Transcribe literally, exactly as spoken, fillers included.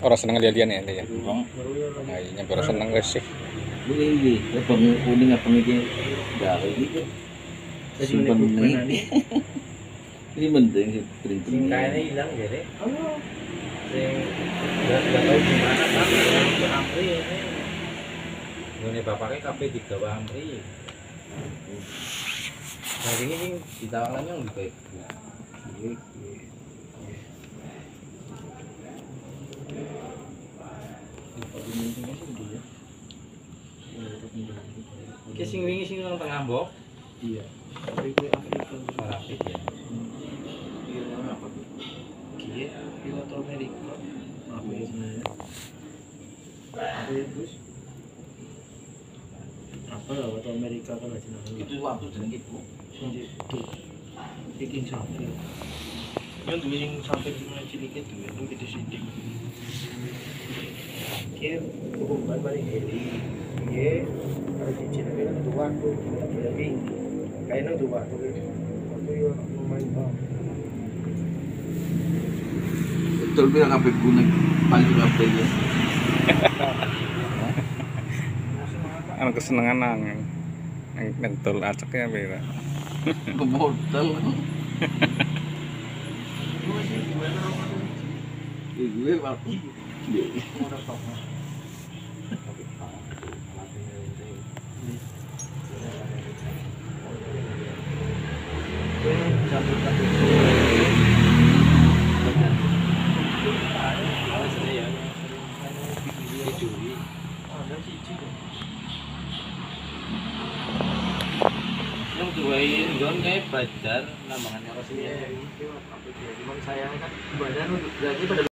Orang seneng lihat-lihat ya, ya. Bang. Nah, ini baru seneng resik. Ini ini, abang kuning abang ini dah ini. Simpan ini. Ini penting sih penting. Sing kayaknya hilang jadi. Sing nggak nggak tahu gimana kan ke Amri ini. Ini bapaknya K P tiga Amri. Nah ini sing ditawarannya yang lebih baik. Ki sing wingi sing nang tengah mbok. Iya. Tapi gue Afrika Rapid ya. Iya, apa tuh? Kia, pilot Amerika. Apa ya sebenarnya? Apa ya terus? Apa lah waktu Amerika kan aja namanya. Itu waktu jeneng ibu. Sing itu. Bikin sampai. Yang tuh yang sampai di mana cilik itu ya, itu gitu sidik. Kia, hubungan paling heli. Kia, ada cincin yang tua tuh, tapi kayaknya tua tuh. Waktu ya lumayan banget. Betul bilang K P kuning paling K P ya. Anu kesenengan nang yang mentul acaknya beda. Kemodal. Gue waktu Yang dua ini don kayak belajar namanya rasanya. Cuman sayangnya kan badan berarti pada